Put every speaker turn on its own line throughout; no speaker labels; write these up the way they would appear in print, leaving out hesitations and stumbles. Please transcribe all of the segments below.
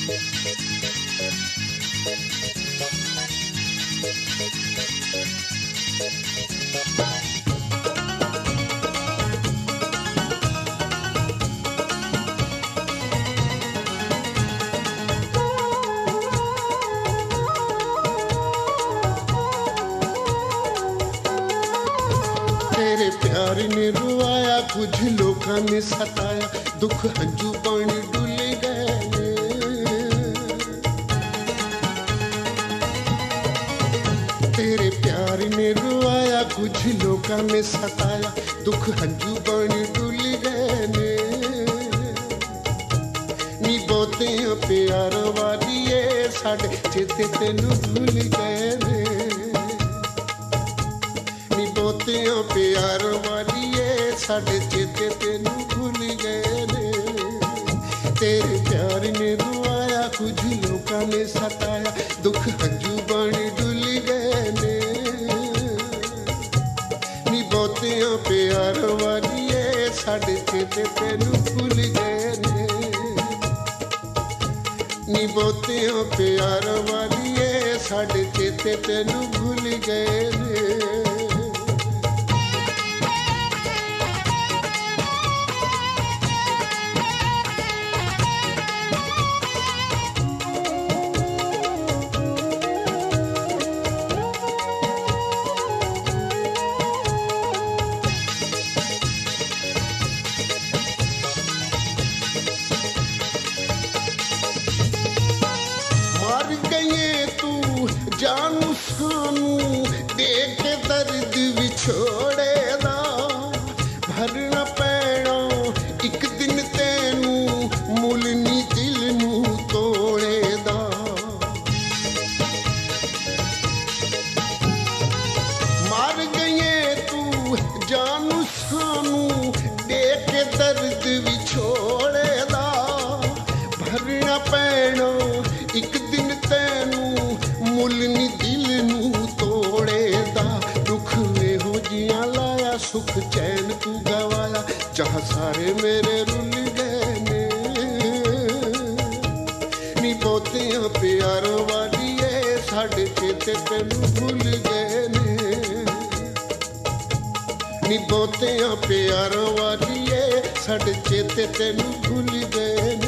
तेरे प्यार ने रुआया, कुछ लोगों ने सताया, दुख हंजू पानी डुल गए। तेरे प्यार ने रुआया, कुछ लोगों ने सताया, दुख हंजू पानी डुल गए ने। नी बहुतियां प्यार वालिए साडे चेते तेनू भूल गए ने। बहुतियां प्यार वालिए साडे चेते तेनू भूल गए ने। तेरे प्यार ने रुआया, कुछ लोगों ने सताया, दुख हंजू बाणी डुल गए ने। नी बहुतियां प्यार वालिए साडे चेते तेनू भूल गए ने। नी बहुतियां प्यार वालिए साडे चेते तेनू भूल गए ने। जानू सानू देख दर्द विछोड़ेदा, भरना पैना एक दिन तेनू मुल नी दिल नू तोड़ेदा। मार गए तू जानू सानू देख दर्द विछोड़ेदा, भरना पैना एक दिन तेनू मुल नी दिल नू तोड़ेदा। दुख में हो जिया लाया, सुख चैन तू गवाया, चाह सारे मेरे रुल गए ने। नी बहुतियां प्यार वालिए साडे चेते तेनू भूल गए ने। नी बहुतियां प्यार वालिए साडे चेते तेनू भूल गए ने।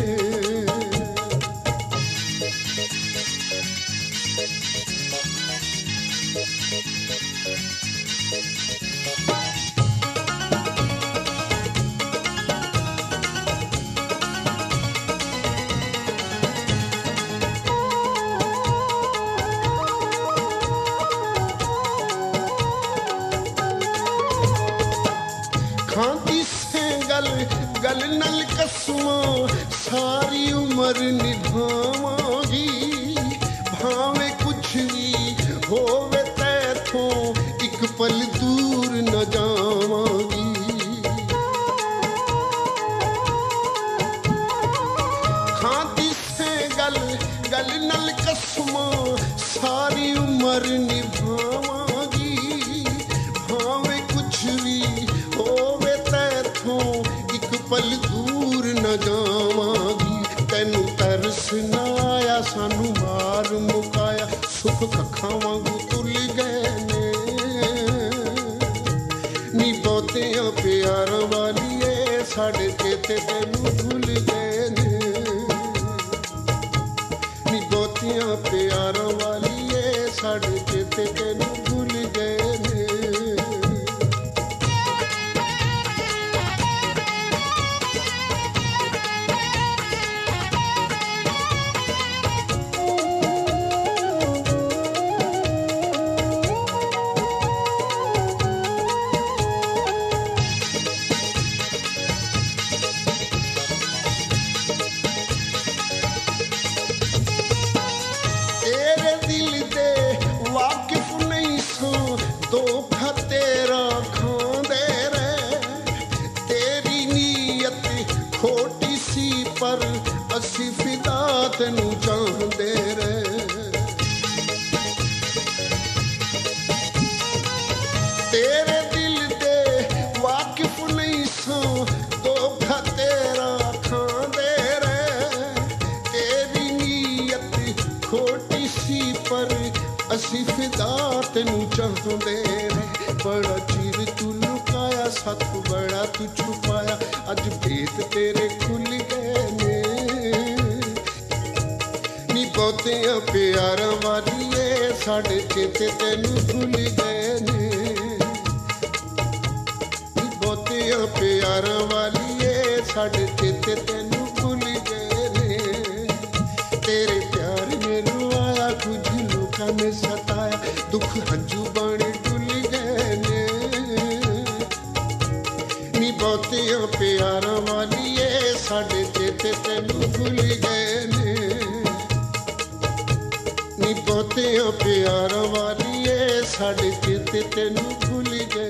खाती से गल गल नल कसमां सारी उम्र निभावांगी, भावे कुछ भी होवे तैथों एक पल दूर न जावांगी। खाती से गल गल नल कसमां सारी उम्र निभावांगी, भावे कुछ भी होवे तैथों एक पल दूर न जावांगी। तैनू तरस न आया, सानू मार मुकाया, सुख कखां वांगू तुल गए ने। नी बहुतियां प्यार वालिए साडे चेते तेनू भूल गए ने। नी बहुतियां प्यार वालिए साडे चेते तेनू भूल गए ने। धोखा तेरा खांदे रे, तेरी नीयत खोटी सी पर असी फिदा तेनू चाहंदे रे। तेरे दिल दे वाकिफ नहीं सां, धोखा तेरा खांदे रे, तेरी पर असी फिदा तेनू चाहते रहे। बड़ा चिर तू लुकाया साथ बड़ा तू छुपाया, अज भेत तेरे खुल गए ने। नी बहुतियां प्यारां वालिए साडे चेते तेनू भुल गए ने। नी बहुतियां प्यारां वालिए साडे चेते तेनू भुल गए ने। तेरे प्यार ने रुआया कुछ लोकां ने सताया, दुख हंजू बने डुल गए ने। नी बहुतियां प्यारां वालिए साडे चेते तेनू भुल गए ने। नी बहुतियां प्यारां वालिए साडे चेते तेनू भुल गए।